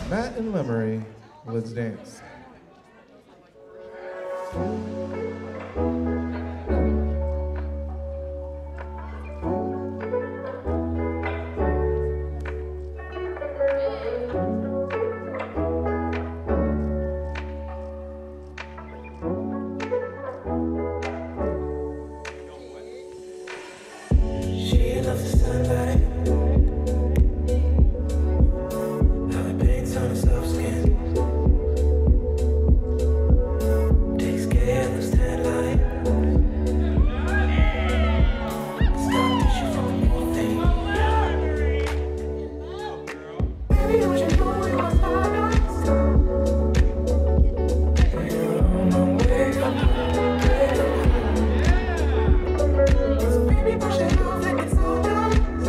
Matt and Lemery, let's dance. She loves the sunlight. How it paints on her soft skin. Takes care of the tan line. Stop pushing for more things. Baby, don't you know we must stardust? We're on our way, so baby, push it off like it's all done.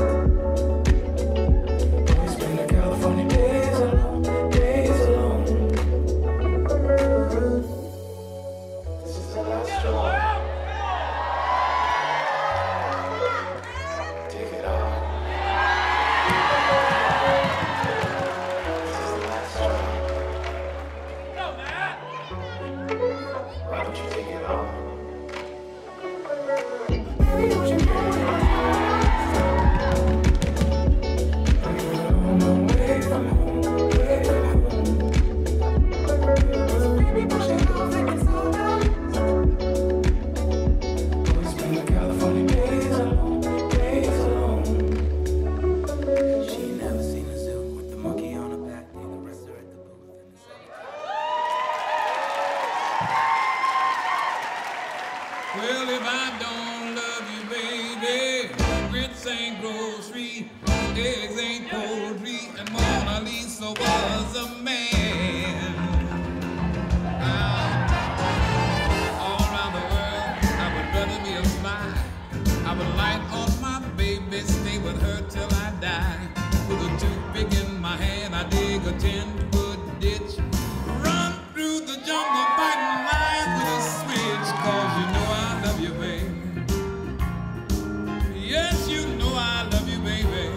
We spend the California days alone, days alone. This is the last straw. Take it off. This is the last straw. Why don't you take it off? Baby, don't you know we must we're on our way from home, way from home. So baby, push it off like it's all done. We spend the California days alone, days alone. She ain't never seen a zoo with the monkey on her back. The rest are at the booth in the Well, if I don't love you, baby, grits ain't grocery, eggs ain't poultry, and Mona Lisa was a man. All around the world, I would rather be a fly. I would light on my baby, stay with her till I die. With a toothpick in my hand, I dig a 10-foot ditch, run through the jungle, fighting lions with a switch, 'cause you know I love you, baby. Yes, you know I love you, baby.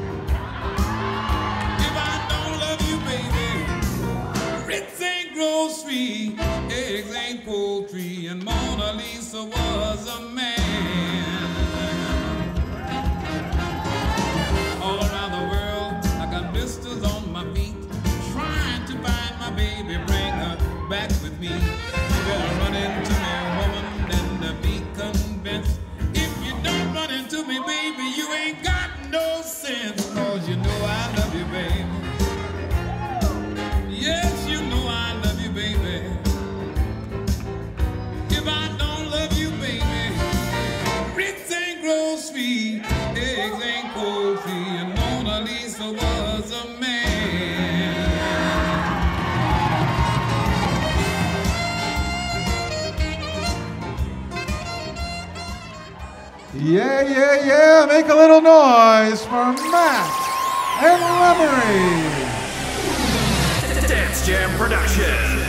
If I don't love you, baby, grits ain't grocery, eggs ain't poultry, and Mona Lisa was a man. All around the world, I got blisters on my feet, trying to find my baby, bring her back with me. You better run into me, woman, and be convinced. If you don't run into me, baby, you ain't got no sense, 'cause you know I love you, baby. Yes, you know I love you, baby. If I don't love you, baby, grits ain't grocery, eggs ain't poultry, and Mona Lisa was a man. Yeah, yeah, yeah. Make a little noise for Matt and Lemery. Dance Jam Production.